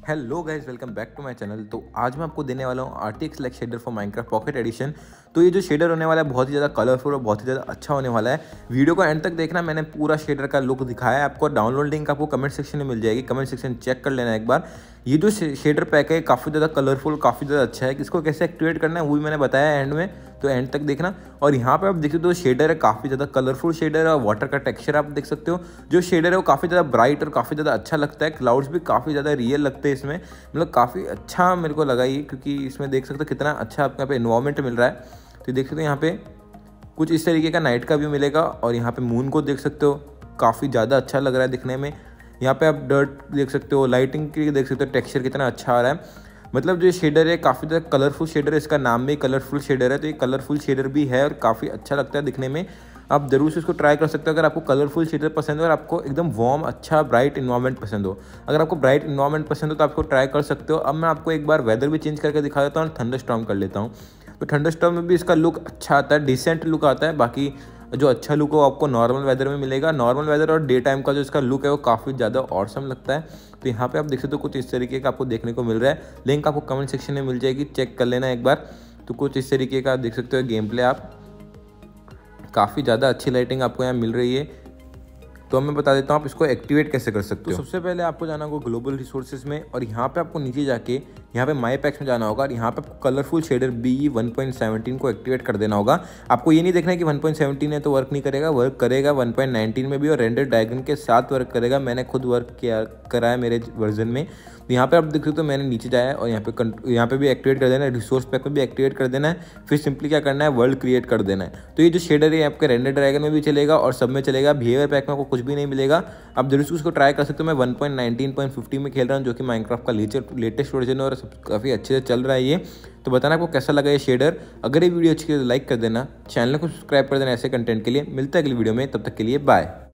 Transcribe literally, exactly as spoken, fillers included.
Hello guys, welcome back to my channel. तो आज मैं आपको देने वाला हूँ R T X like shader for Minecraft pocket edition. तो ये जो शेडर होने वाला है बहुत ही ज़्यादा कलरफुल और बहुत ही ज़्यादा अच्छा होने वाला है। वीडियो को एंड तक देखना, मैंने पूरा शेडर का लुक दिखाया है आपको। डाउनलोड लिंक आपको कमेंट सेक्शन में मिल जाएगी, कमेंट सेक्शन चेक कर लेना एक बार। ये जो शेडर पैक है काफ़ी ज़्यादा कलरफुल, काफ़ी ज़्यादा अच्छा है। इसको कैसे एक्टिवेट करना है वो भी मैंने बताया एंड में, तो एंड तक देखना। और यहाँ पे आप देख सकते हो शेडर है, काफ़ी ज़्यादा कलरफुल शेडर है और वाटर का टेक्सचर आप देख सकते हो। जो शेडर है वो काफ़ी ज़्यादा ब्राइट और काफ़ी ज़्यादा अच्छा लगता है। क्लाउड्स भी काफ़ी ज़्यादा रियल लगते हैं इसमें, मतलब काफ़ी अच्छा मेरे को लगा ये, क्योंकि इसमें देख सकते हो कितना अच्छा आपको यहाँ पे इन्वायरमेंट मिल रहा है। तो देख सकते हो यहाँ पे कुछ इस तरीके का नाइट का व्यू मिलेगा और यहाँ पे मून को देख सकते हो, काफ़ी ज़्यादा अच्छा लग रहा है दिखने में। यहाँ पे आप डर्ट देख सकते हो, लाइटिंग की देख सकते हो, टेक्सचर कितना अच्छा आ रहा है। मतलब जो शेडर है काफ़ी ज़्यादा कलरफुल शेडर है, इसका नाम भी कलरफुल शेडर है, तो ये कलरफुल शेडर भी है और काफ़ी अच्छा लगता है दिखने में। आप ज़रूर से इसको ट्राई कर सकते हो अगर आपको कलरफुल शेडर पसंद हो और आपको एकदम वार्म अच्छा ब्राइट इन्वायरमेंट पसंद हो। अगर आपको ब्राइट इन्वायरमेंट पसंद हो तो आपको ट्राई कर सकते हो। अब मैं आपको एक बार वेदर भी चेंज करके दिखा देता हूँ और थंडरस्टॉर्म कर लेता हूँ। तो थंडरस्टॉर्म में भी इसका लुक अच्छा आता है, डिसेंट लुक आता है। बाकी जो अच्छा लुक हो आपको नॉर्मल वेदर में मिलेगा। नॉर्मल वेदर और डे टाइम का जो इसका लुक है वो काफ़ी ज़्यादा ऑसम लगता है। तो यहाँ पे आप देख सकते हो कुछ इस तरीके का आपको देखने को मिल रहा है। लिंक आपको कमेंट सेक्शन में मिल जाएगी, चेक कर लेना एक बार। तो कुछ इस तरीके का आप देख सकते हो गेम प्ले, आप काफ़ी ज़्यादा अच्छी लाइटिंग आपको यहाँ मिल रही है। तो मैं बता देता हूँ आप इसको एक्टिवेट कैसे कर सकते हो। तो सबसे पहले आपको जाना होगा ग्लोबल रिसोर्सेज में और यहाँ पे आपको नीचे जाके यहाँ पे माई पैक्स में जाना होगा और यहाँ पे आपको colourful shader B one point seventeen को एक्टिवेट कर देना होगा। आपको ये नहीं देखना है कि वन पॉइंट सेवनटीन है तो वर्क नहीं करेगा, वर्क करेगा वन पॉइंट नाइनटीन में भी और रेंडर डायग्राम के साथ वर्क करेगा। मैंने खुद वर्क किया करा है मेरे वर्जन में। तो यहाँ पे आप देख सकते हो मैंने नीचे जाया है और यहाँ पे यहाँ पे भी एक्टिवेट कर देना है, रिसोर्स पैक में भी एक्टिवेट कर देना है। फिर सिंपली क्या करना है, वर्ल्ड क्रिएट कर देना है। तो ये जो शेडर है आपके रेंडर ड्रैगन में भी चलेगा और सब में चलेगा। बिहेवियर पैक में आपको कुछ भी नहीं मिलेगा। आप जरूर से उसको ट्राई कर सकते हो। मैं one point nineteen point fifty में खेल रहा हूँ, जो कि माइनक्राफ्ट का लेटेस्ट वर्जन है और काफ़ी अच्छे से चल रहा है ये। तो बताना आपको कैसा लगा ये शेडर। अगर ये वीडियो अच्छी है तो लाइक कर देना, चैनल को सब्सक्राइब कर देना ऐसे कंटेंट के लिए। मिलता है अगली वीडियो में, तब तक के लिए बाय।